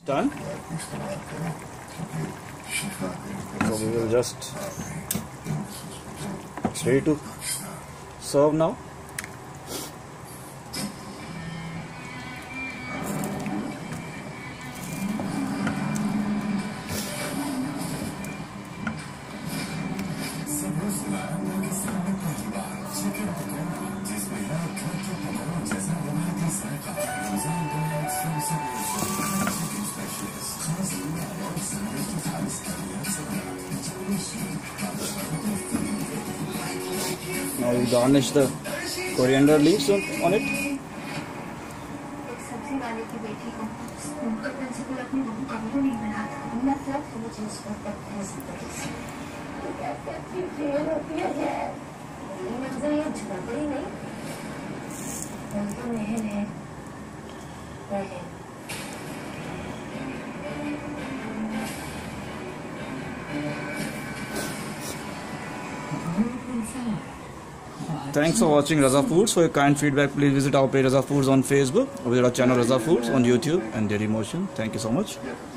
Done. So we will just ready to serve now. Now we garnish the coriander leaves on it. Thanks for watching Raza Foods. For your kind feedback, please visit our page Raza Foods on Facebook or visit our channel Raza Foods on YouTube and Dailymotion. Thank you so much.